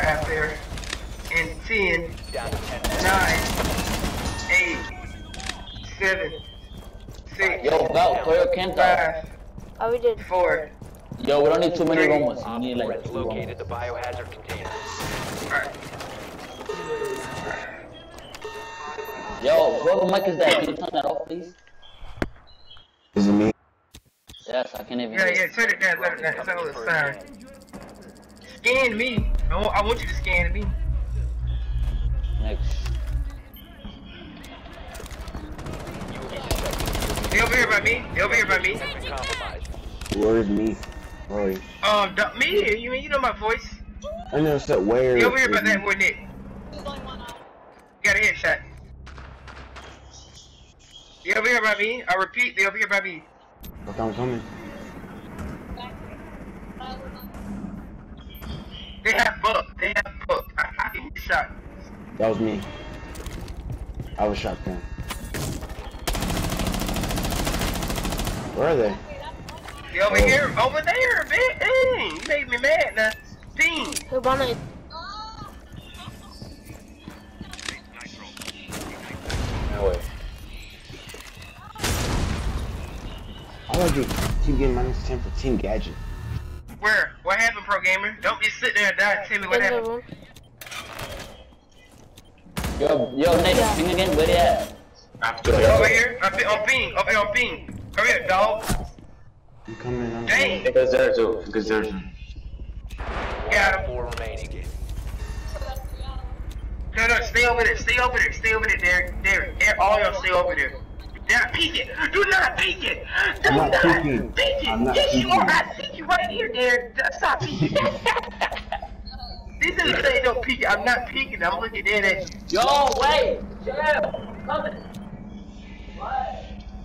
out there. And 10, 9, 8, 7, 6, Yo, Val, throw your cans out. 5, Oh, we did. 4. Yo, we don't need too many Three. Romans. We need like two located Romans. the biohazard container. Alright. Yo, whoever mic is that? Can you turn that off, please? Is it me? Yes, I can't even. Yeah, turn it down, It's all the sound. Scan me. I want you to scan me. Next. They over here by me. They over here by me. Where's me? Roy. Me? You know my voice. I know that where. They over here by that boy Nick. Got a headshot. They over here by me. I repeat, they over here by me. Okay, I'm coming. They have buck. I get shot. That was me. I was shot down. Where are they? They over here, over there, man. Dang, you made me mad now. Team. Who won it? No way. I like to keep getting -10 for Team Gadget. Where? What happened, Pro Gamer? Don't just sit there and die. Tell me what happened. Yo, Nate, ping again. Where they at? Over here. On ping. Over here on ping. Come here, dog. I'm coming. I'm Dang. Because there's a. Because there's a. Got him. 4 remaining. No, stay over there, Derek. All y'all stay over there. Do not peek it. Do not peek it. Do I'm not not peeking. peek it. I'm not Yes, you peeking. are. I see you right here, Derek. Stop peeking. This is saying don't peek it. I'm not peeking. I'm looking in at you. Yo, wait. Chill. I'm coming. What?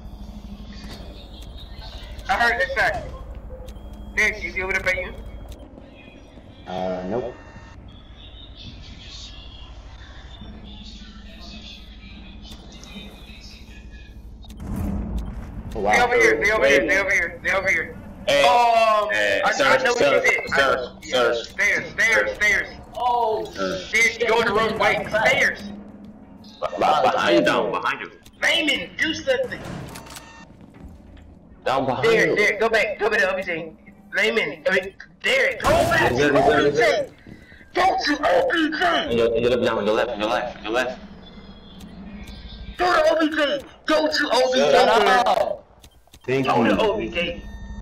I heard that shot. Derek, you see over there by you? Nope. Oh, wow. They over here. Hey, I know what you did. Stairs. Oh, Stairs, you're going the wrong way. Stairs. Behind you. Raymond, do something. Down behind Derek, go back to OBJ. Raymond, Derek, go back to OBJ. Go to OBJ. You look down on your left. Go to OBJ. Go to OBJ. shut up. Thank Go to you. OBJ.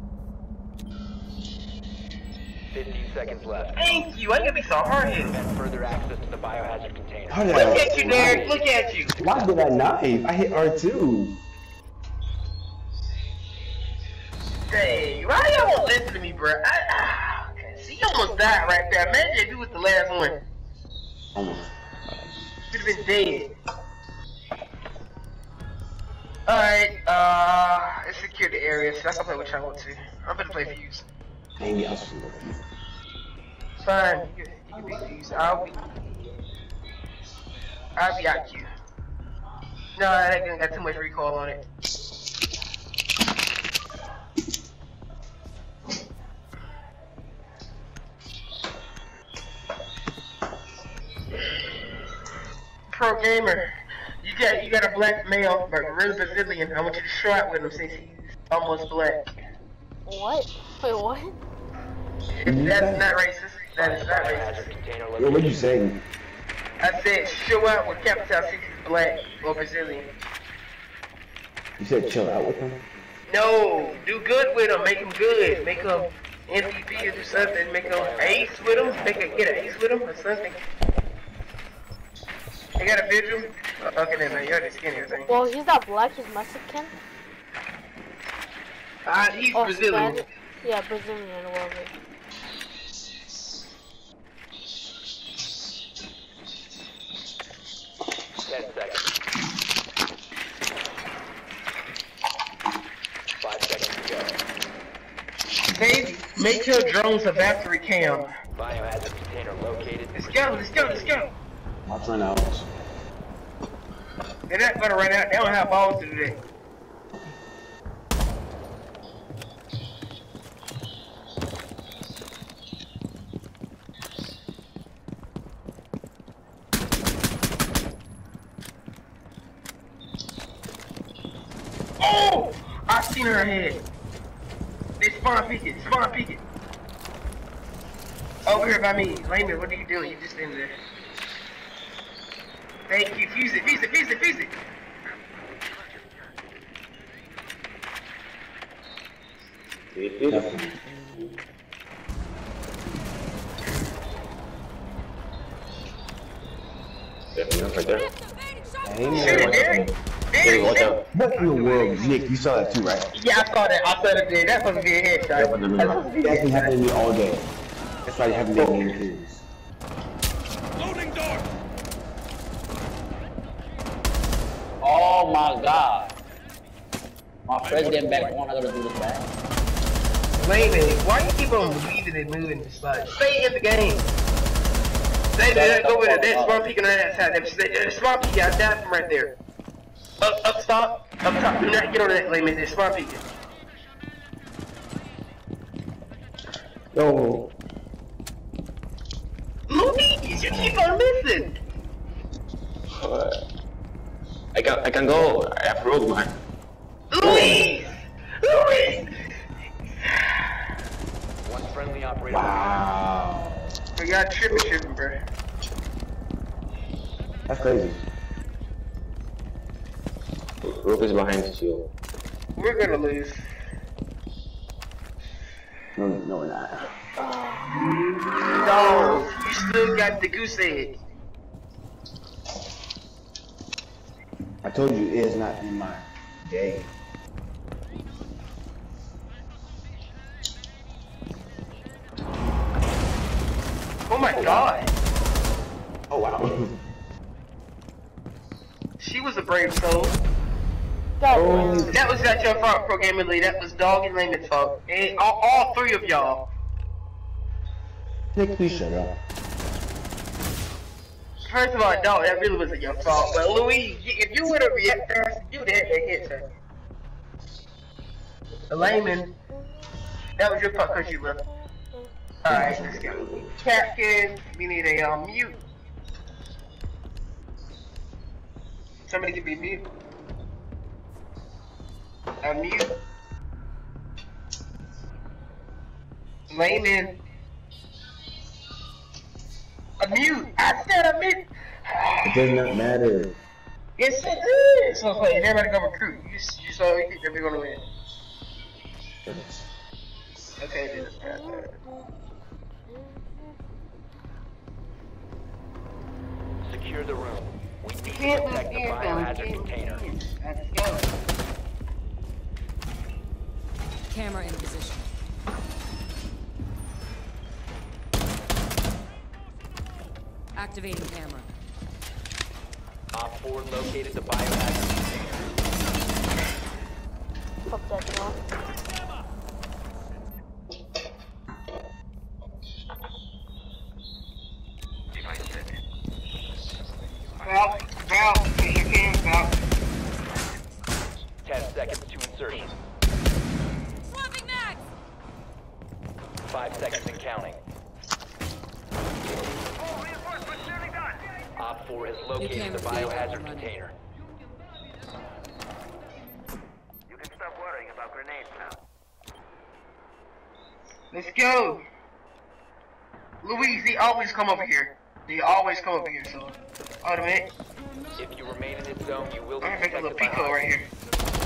15 seconds left. Thank you. I ain't gonna be so hard-headed. Prevent further access to the biohazard container. How did Look I- at you, Derek. Look at you. Why did I knife? I hit R2. Dang, why y'all won't listen to me, bro? Okay. See, you almost died right there. Imagine if you was the last one. Almost. You'd have been dead. Alright, let's secure the area so I can play what y'all want to. I'm gonna play Fuse. Dang it, I was Fine, you can be Fuse. I'll be IQ. No, I ain't got too much recoil on it. Pro Gamer, you got a black male, but really Brazilian. I want you to show out with him since he's almost black. What? Wait, what? That's not racist. That is not racist. Biohazard container Yo, what you located. saying? I said show out with capital since he's black or Brazilian. You said chill out with him? No, do good with him. Make him good. Make him MVP or do something. Make him ace with him. Get an ace with him or something. You got a vigil? Okay, then, man. You already skin everything. Well, he's not black, he's Mexican. He's Or Brazilian. Spanish. Yeah, Brazilian, whatever. 10 seconds. 5 seconds to go. Baby, make your drones a battery cam. Biohazard container located. Let's go. I'll run out. They're not gonna run out. They don't have balls to do that. seen her head. They spawn peeking, spawn peeking. Over here by me. Layman, what are you doing? You just in there. Thank you. Fuse it, fuse it, fuse it, fuse it. Right there. Shoot it, Derek. Hey, watch out. What in the world, Nick? You saw that too, right? Yeah, I saw that. I saw that there. That's supposed to be a headshot. That's supposed to be a That's been headshot. happening to me all day. That's why you haven't been getting kills. Oh my god. My friend's getting back on, I gotta do this back. Layman, why you keep on leaving and moving this like stay in the game. Stay go with it. That spawn peeking on that side. That spawn peeking, I died from right there. Up top. Do not get on that, Layman. That spawn peeking. Yo, Louise, you keep on missing. I can go. I have road behind. Louise! One friendly operator. wow. Bro, y'all tripping, bro. That's crazy. Rope is behind the shield. We're gonna lose. No, we're not. No, you still got the goose egg. I told you it is not in my day. Oh my god. Oh wow. She was a brave soul. Oh, That was not your fault, Pro Gamer League. That was Dog and Layman's fault. And all three of y'all. Nick, please shut up. First of all, Dog, that really wasn't your fault. But Louise, if you would have reacted first, you would have hit her. The Layman, that was your fault because you left. Alright, let's go. Captain, we need a mute. Somebody can be mute. A mute. Layman. A mute. I said a mute. It does not matter. Yes, it is. So play. Everybody go recruit. You saw we think that we're gonna win. Okay, then. Secure the room. We need to protect the biohazard container. Let's go. Camera in position. Activating camera. Op 4 located the biohazard container. Fuck that now. Val, get your cams out. 10 seconds to insertion. Swapping mags! 5 seconds and counting. Op 4 has located the biohazard container. You can stop worrying about grenades now. Let's go. Louise, they always come over here. They always come over here, so automatic. If you remain in this zone, you will be I'm gonna make a little protected by pico right here.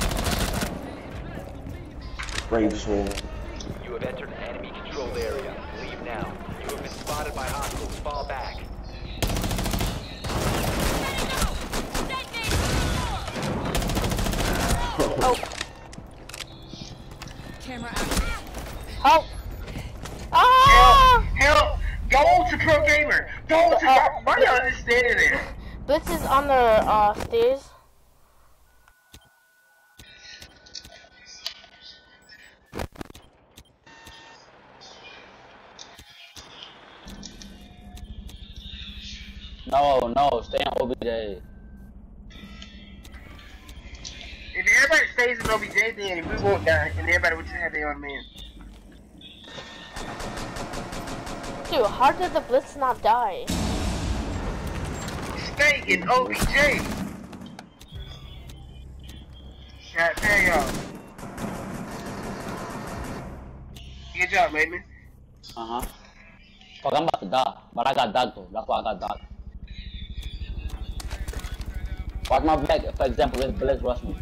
Brave soul. You have entered an enemy controlled area. Leave now. You have been spotted by hostiles. Fall back. Oh, Camera active. help! Ah! Help! Go to Pro Gamer! Go to why y'all just standing there? Blitz is on the stairs. No, stay on OBJ. If everybody stays in OBJ, then we won't die, and everybody would just have their own man. Dude, how did the Blitz not die? Stay in OBJ! God damn y'all. Good job, man. Uh-huh. Fuck, I'm about to die. But I got dog though. That's why I got dog. Watch my back, for example, if Blitz rush me.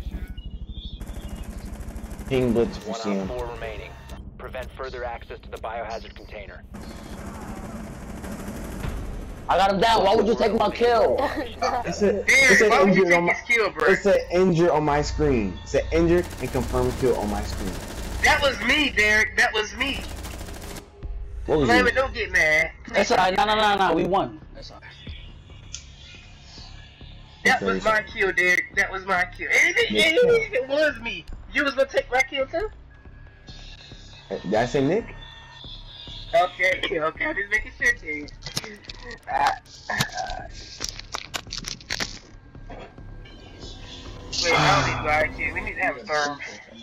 Ping blitz for 1 CM. on 4 remaining. Prevent further access to the biohazard container. I got him down. Why would you take my kill? It said Why would you injured take on my. his kill, bro? It said injured on my screen. It said injured and confirmed kill on my screen. That was me, Derek. That was me. What was Blame it? it, don't get mad. That's alright. No. We won. That's alright. That was my kill, Derek. That was my kill. And it was me. You was gonna take my kill too? Did I say Nick? Okay, I'm just making sure, dude. Wait, I don't need to lie to you. We need to have a storm.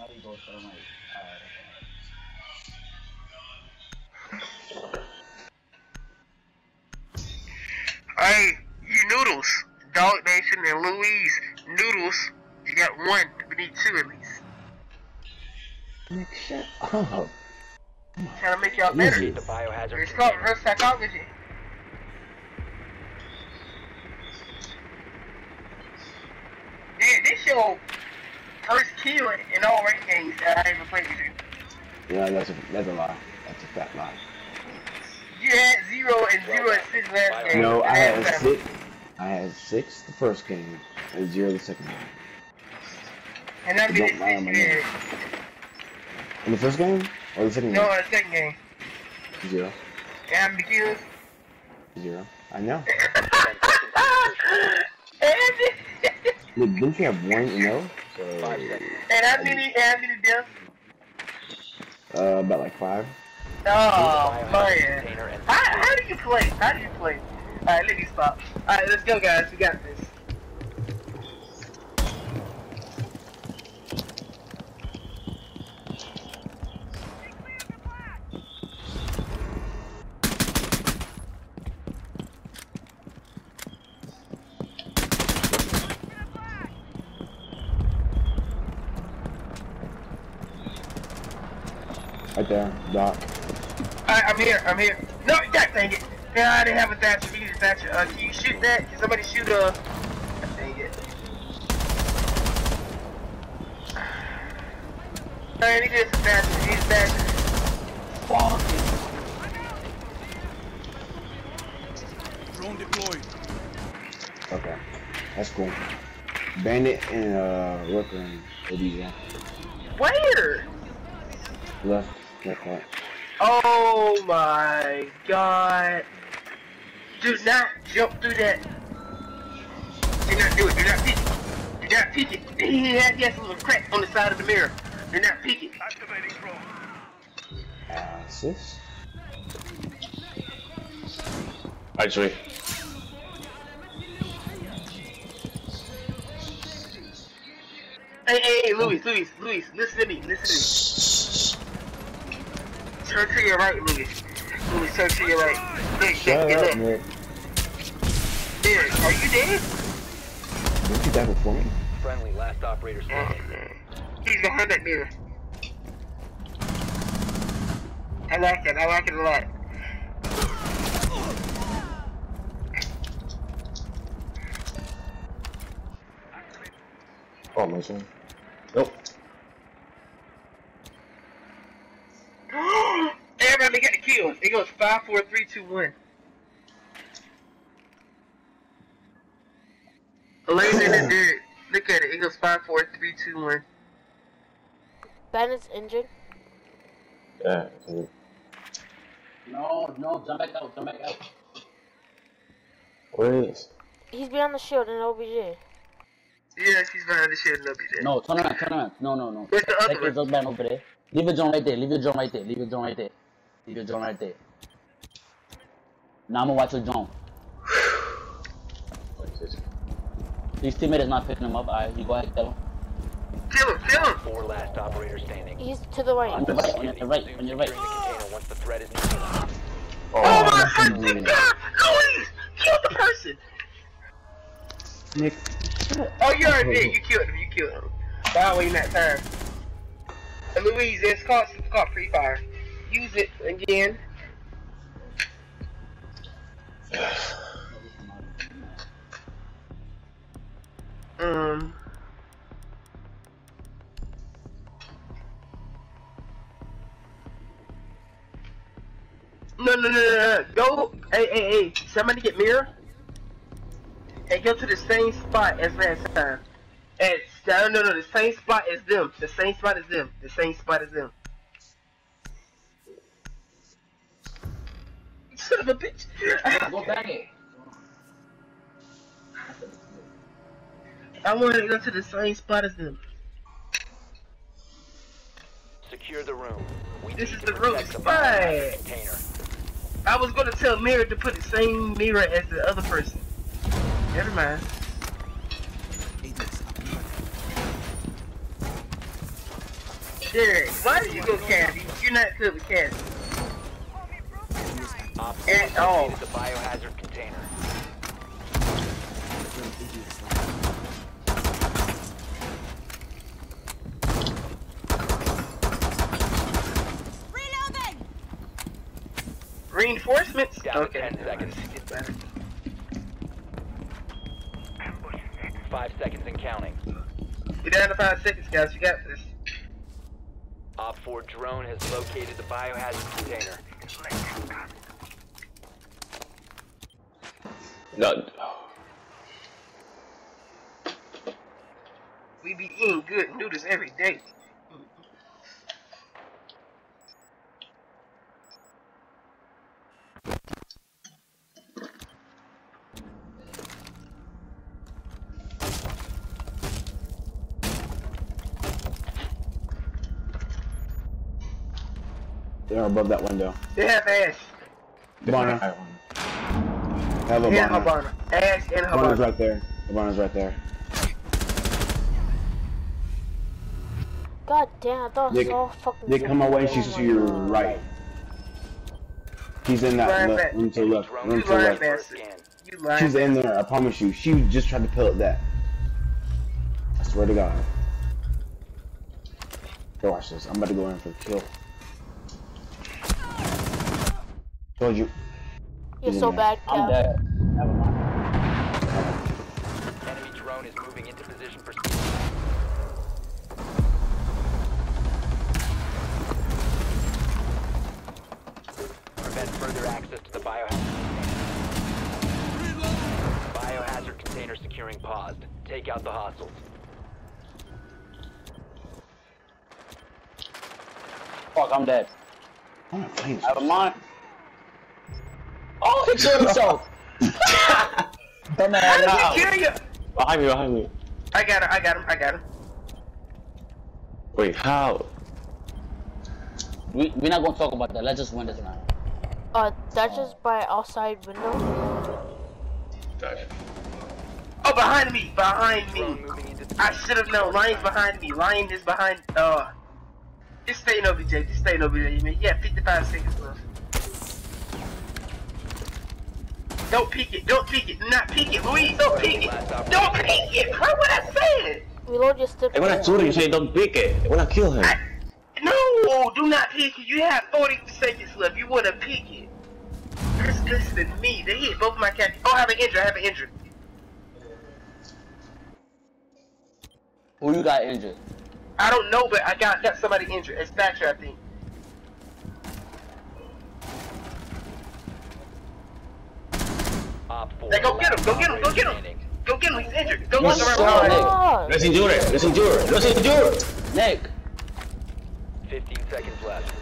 Hey, you Noodles, Dog Nation and Louise, Noodles, you got one. We need two at least. Nick, shut up. Trying to make y'all better. Jesus. The biohazard It's called container. reverse psychology. Yeah, this your first kill in all rank games that I ever played with you. Yeah, that's a lie. That's a fat lie. You had 0 and 0 assists last game. No, I And had that's 6. I had 6 the first game and 0 the second game. And how many Don't lie on assists my you had? name. In the first game or the second No, game? in the second game. 0. And how many kills? 0. I know. And Look, didn't you have 1 0? So how many deaths? about like 5. Oh, man. Container and How do you play? How do you play? Alright, let me stop. Alright, let's go, guys. We got this. Right there, Doc. Alright, I'm here. No, God dang it. Yeah, I didn't have a Thatcher. We need a Thatcher. Can you shoot that? Can somebody shoot God dang it. Alright, he did some Thatcher. He's Thatcher. Fuck it. Drone deployed. Okay, that's cool. Bandit and Rooker and OBJ. Where? Left part. Oh my god. Do not jump through that. Do not do it. Do not peek it. Do not peek it. He has a little crack on the side of the mirror. Do not peek it. Activating drone. Assist. Actually, Hey, Louis, listen to me. Turn to your right, Louis, turn to your right. Nick, Shut up, look. Nick. Derek, are you dead? Didn't you die before me? friendly, last operator standing. He's behind that mirror. I like it a lot. oh my son. Nope. Everybody got the kills. It goes 5, 4, 3, 2, 1. Elena and Derek. Look at it. It goes 5, 4, 3, 2, 1. Bennett's injured. Yeah. No, jump back out. Where is? He's behind the shield in OBJ. Yeah, she's behind the shield and up there. No, turn around. No. Where's the other Take your man over there. Leave your drone right there. Now I'm gonna watch your drone. His teammate is not picking him up. Alright, you go ahead and kill him. Kill him. 4 last operator standing. He's to the right. On your right. Securing the container once the threat is neutralized. Oh my god! Louise! Kill the person! Nick. Oh, you already did. You killed him. That way in that time. And Louise, it's called free fire. use it again. No. Go. Hey. Somebody get mirror. Hey, go to the same spot as last time. No, the same spot as them. The same spot as them. The same spot as them. Son of a bitch. Go back it. I want to go to the same spot as them. Secure the room. This need is to the room. protect It's the biohazard fine. container. I was gonna tell Mirror to put the same mirror as the other person. Never mind. Derek, why did you go Candy? You're not good with Candy. Op At all. located the biohazard container. Reloading! Reinforcements? Down to Okay. 10 seconds. Get better. 5 seconds and counting. We're down to 5 seconds, guys. You got this. Op 4 drone has located the biohazard container. No. We be eating good noodles every day. They're above that window. They have Ash. Habana. Have And Habana. Habana. Ash and Habana's Habana. right there. Habana's right there. God damn, I thought They, it was all fucking. they come away, she's Oh to my your God. right. She's in that Lying left, back. room to the left, Drone room You to the lying left. bastard. Scan. You lying She's in bastard. there, I promise you. She just tried to pellet that. I swear to God. Go watch this. I'm about to go in for a kill. Told you. You're so bad, I'm Cap. dead. Never mind. Enemy drone is moving into position for prevent further access to the biohazard container. Biohazard container securing paused. Take out the hostiles. Fuck, I'm dead. I'm not playing this. Never mind. Oh, he killed himself. Dumbass. How did he kill you? Behind me. I got him. Wait, how? We're not gonna talk about that. Let's just win this round. That's just by outside window. Oh, behind me. Drone moving into I should have known. Lion's behind me. Lion is behind. Just stay in OBJ. Man. Yeah, 55 seconds left. Don't peek it. Do not peek it. Louise, don't peek it. Don't peek it. Bro, what I said? Reload just stood. Hey, when I told you, say don't pick it. When I kill him. No, do not peek it. You have 40 seconds left. You want to peek it. Just listen to me. They hit both my cats. Oh, I have an injury. Who you got injured? I don't know, but I got somebody injured. It's Thatcher, I think. Op 4. Hey, go get him. Standing. Go get him. He's injured. Go Yes, get him. sir. Oh, Let's endure it. Nick. 15 seconds left.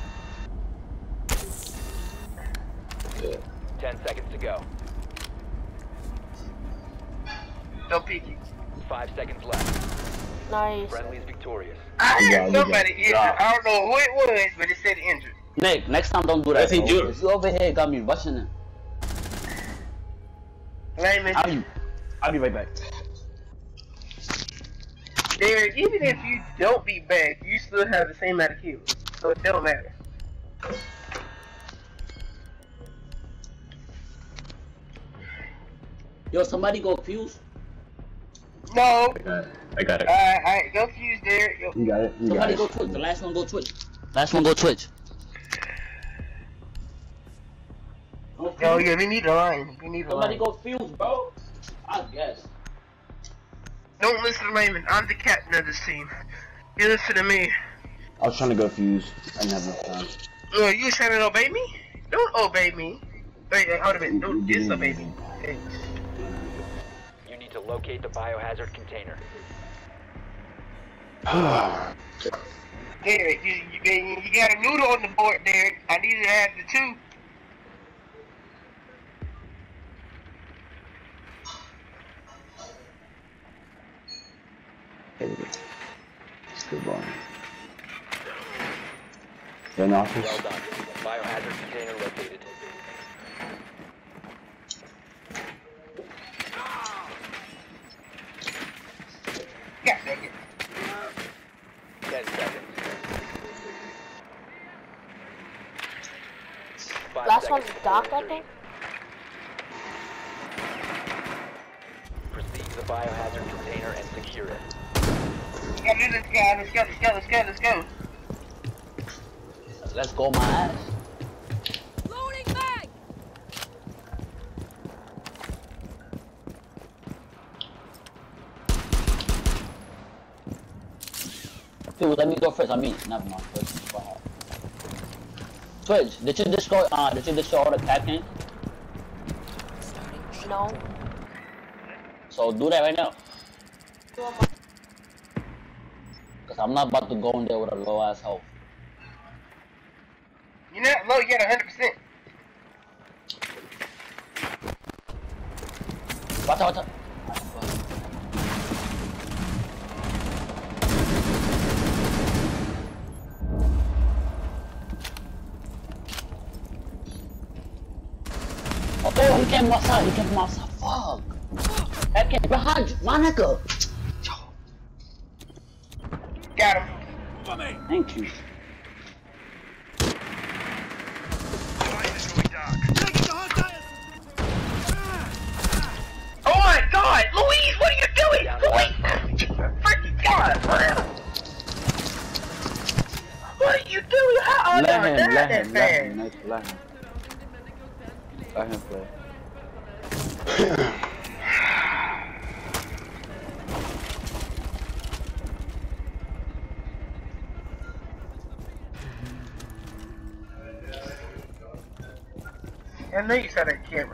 10 seconds to go. Don't peek it. 5 seconons left. nice. Friendly's victorious. I Yeah, heard you somebody got it. injured. I don't know who it was, but it said injured. Nick, next time don't do that. Let's bro. endure. If you over here got me rushing it. Layman, I'll be right back. Derek, even if you don't be back, you still have the same amount of kills. So it don't matter. Yo, somebody go fuse. No. I got it. Alright, go fuse Derek. You got it. You got Somebody it. go Twitch. The last one go Twitch. Last one go Twitch. Oh yeah, we need a line. We need a Somebody line. go fuse, bro. I guess. Don't listen to Raymond. I'm the captain of this team. You listen to me. I was trying to go fuse. I didn't have enough time. You trying to obey me? Don't obey me. Wait, hold a minute. Don't disobey me. Hey. You need to locate the biohazard container. Derek, you got a noodle on the board, Derek. I need to add the 2. It's good ball. In office. Well done. Biohazard container located. God dang it. 10 seconds. 5 Last seconds one's before Doc, I insertion. think. Proceed to the biohazard container and secure it. Yeah, let's go. Let's go, my ass. Loading mag! Dude, let me go first. I mean, never mind. Twitch, did you destroy all the captains? No. So do that right now. Cause I'm not about to go in there with a low ass health. You're not low yet, 100%. Watch out. Oh, he came from outside, fuck. That came behind you, my nigga. Got him. Thank you. Oh my God, Louise, what are you doing? Louise, freaking God, man. What are you doing? How are Let you him play. I know you saw that camera.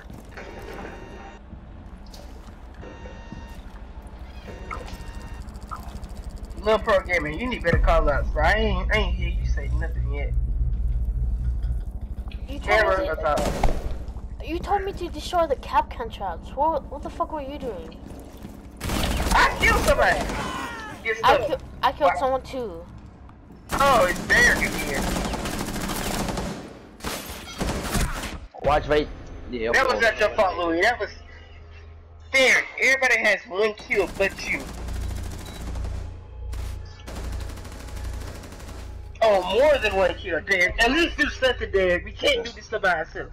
Little pro gamer, you need better call outs, bro. I ain't hear you say nothing yet. You told me to destroy the cap contracts. What the fuck were you doing? I killed somebody. Get stuck. I killed someone too. Oh, it's Derek again. Watch, wait. Yeah, That was not your fault, Louis. That was Derek. Everybody has 1 kill but you. Oh, more than 1 kill, Derek. At least do something, Derek. We can't do this stuff by ourselves.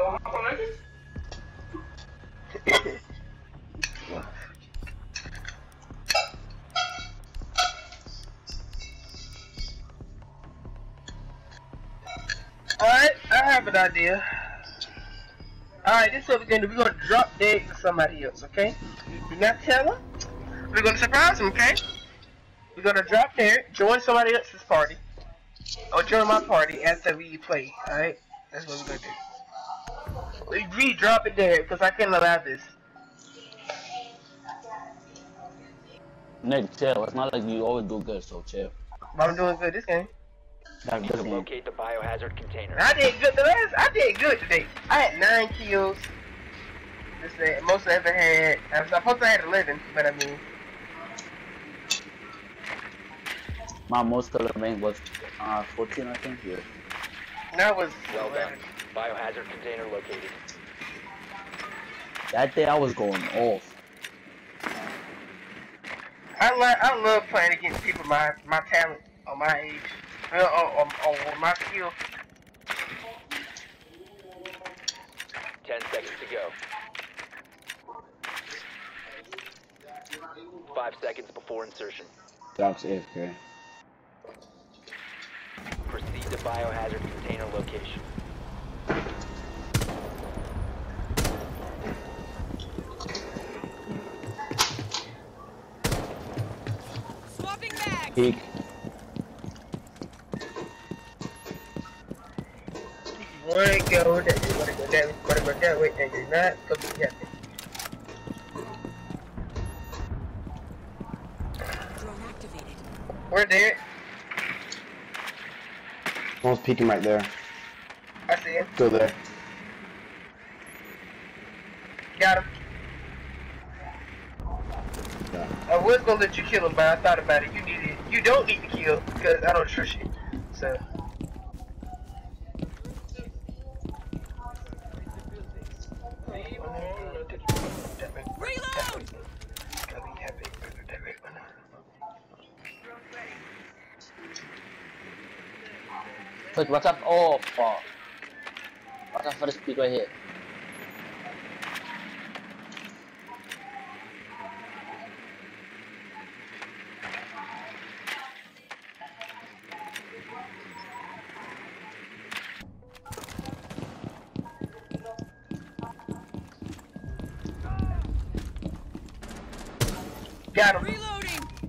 Alright, I have an idea. Alright, this is what we're gonna do. We're gonna drop Derek to somebody else, okay? Do not tell him. We're gonna surprise him, okay? We're gonna drop Derek, join somebody else's party. Or join my party after we play, alright? That's what we're gonna do. We re-drop it there, because I can't allow this. Nick, chill. It's not like you always do good, so chill. But I'm doing good this game. That's Need good to game. locate the biohazard container. I did good I did good today. I had 9 kills. This is the most I ever had. I was supposed to have 11, but I mean. My most color rank was 14, I think. Yeah. That was Well 11. done. Biohazard container located. That day I was going off. I love playing against people my talent or my age. Or my skill. 10 seconds to go. 5 seconds before insertion. Doc's AFK. Proceed to biohazard container location. Peek. You wanna go that way, wanna go that way, wanna go that way, and you're not gonna be happy. Drone activated. We're there. One's peeking right there. I see him. Still there. Got him. Yeah. I was gonna let you kill him, but I thought about it. You don't need to kill because I don't trust you. So. Reload! Quick, watch out. Oh, fuck. Watch out for the speed right here. Got him. Reloading!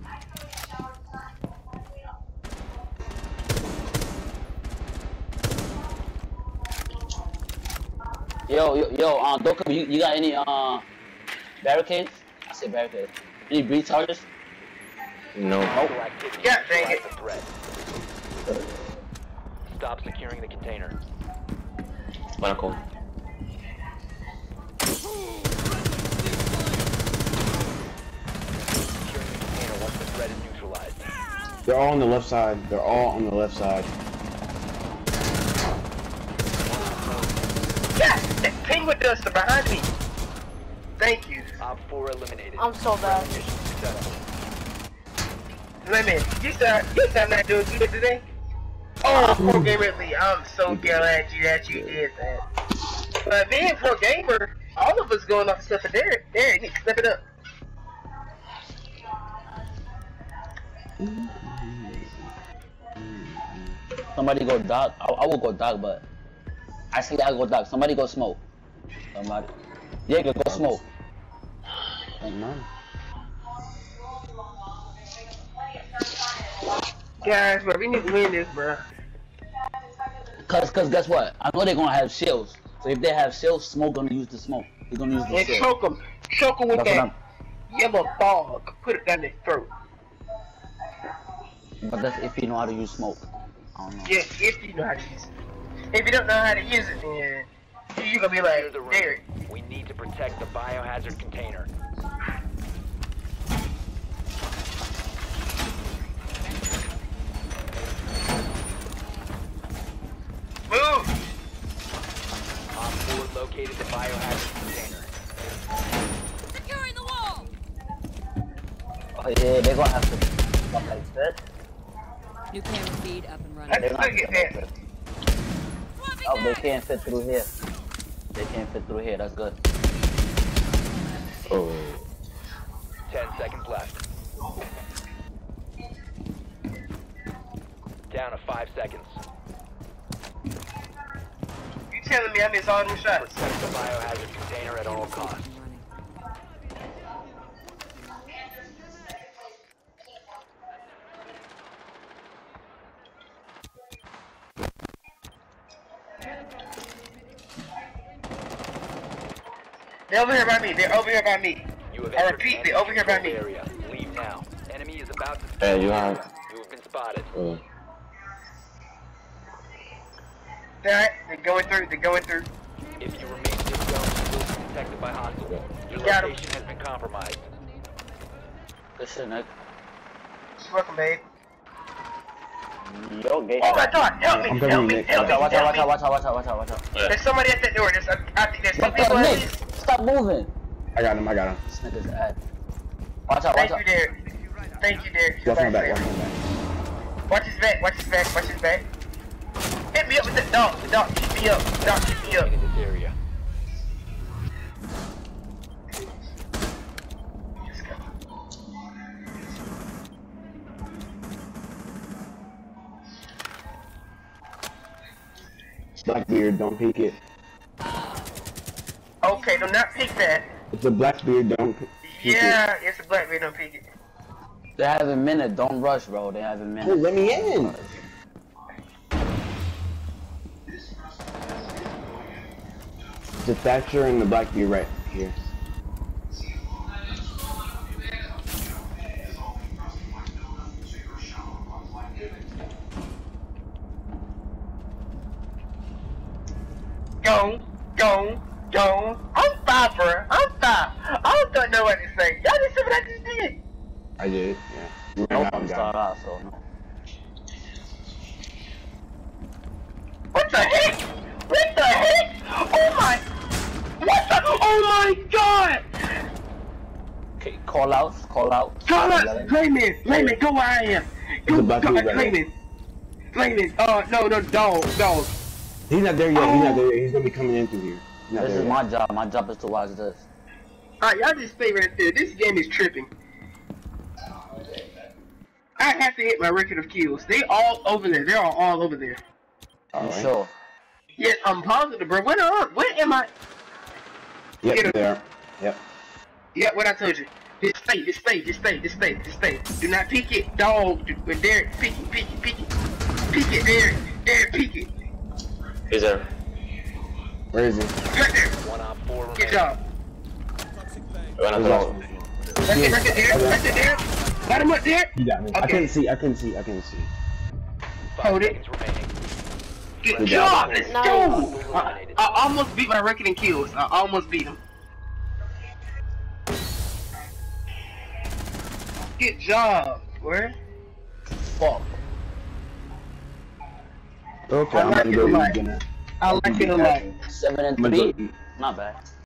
Yo, Doka, you got any barricades? I say barricades. Any breach charges? No. Activity Yeah, dang it. the threat. Stop securing the container. Monaco. Securing the container once the threat is neutralized. They're all on the left side. They're all on the left side. Yeah, that penguin duster behind me. Thank you. Op 4 eliminated. I'm so bad. Mission successful. Let me. You sound not doing good today. Oh, Pro Gamer Lee, I'm so glad that you did that. Being Pro Gamer, all of us going off stuff for Derek. Derek, you need to step it up. Somebody go dark. I will go dark, but I say I go dark. Somebody go smoke. Somebody. Yeah, go smoke. Guys, bro, we need to win this, bro. Cause guess what? I know they're gonna have shields. So if they have shields, smoke gonna use the smoke. He's gonna use the And shield. choke 'em with That's what that yellow fog. Put it down their throat. But that's if you know how to use smoke. I don't know. Yeah, if you know how to use it. If you don't know how to use it, then you're gonna be Clear like, the room. Derek. We need to protect the biohazard container. Move! Op 4 located the biohazard container. Securing the wall! Oh yeah, they're gonna have to stuff like that. New camera feed up and I running. They're can gonna still have get to that. Swapping Oh, they back! can't fit through here. They can't fit through here. That's good. Oh. 10 seconds left. Down to 5 seconds. You telling me I missed all them shots? Protect the biohazard container at all costs. They're over here by me. They're over here by me. You have I entered repeat, enemy they're over here by me. controlled area. Leave now. Enemy is about to Yeah, you the are. area. You have been spotted. Alright, they're going through. They're going through. If you remain in this zone, you will be detected by hostiles. Your Got him. location has been compromised. Good shit, Nick. Welcome, babe. Yo, gay. Oh my God! Help me! I'm Help coming, me! Nick. Help me! Watch out, Help watch me! out, watch out, watch out, watch out, watch out. There's somebody at that door. I think there's some What people the at Nick? least. Stop moving. I got him. I got him. This nigga's ass. Watch out, watch Thank out. you, Derek. Thank you, Derek. Watch my back. Watch my back. Watch his back. Watch his back. Watch his back. Hit me up with the dog. The dog. Keep me up. The dog. Keep me up. In this area. Blackbeard, don't peek it. Okay, do not pick that. It's a Blackbeard, don't peek it. Yeah, it's a black man. Don't pick it. They have a minute. Don't rush, bro. They have a minute. Oh, let me in. The Thatcher and the Black Bee right here. Go. I'm fine, bro. I'm fine. I don't know what to say. Y'all just see what I just did. I did, yeah. You No ran out one and got start out, so no. What the heck? What the heck? Oh my. What the? Oh my god. Okay, call out. Call out. Layman, go where I am. Go, Layman. No, dog. He's not there yet. He's gonna be coming in through here. This is my job. My job is to watch this. Alright, y'all just stay right there. This game is tripping. I have to hit my record of kills. They all over there. They're all over there. You sure? Yes, I'm positive, bro. Where am I? Yep, there. Yep. Yeah, what I told you. Just stay. Do not peek it, dog. Derek, peek it. Peek it, Derek, peek it. He's there. Where is he? Right there. 1 op 4 Good remaining. job. One He's of out. Right there, Derek. Got him up there. He got me. Okay. I couldn't see. 5 Hold it. seconds remaining. Good job. Let's go. Eliminated. I almost beat my record in kills. I almost beat him. Good job, boy. Fuck. Okay, I I'm like gonna it go a lot. eat dinner. I like it a lot. 7 and I'm gonna 3. go eat. Not bad.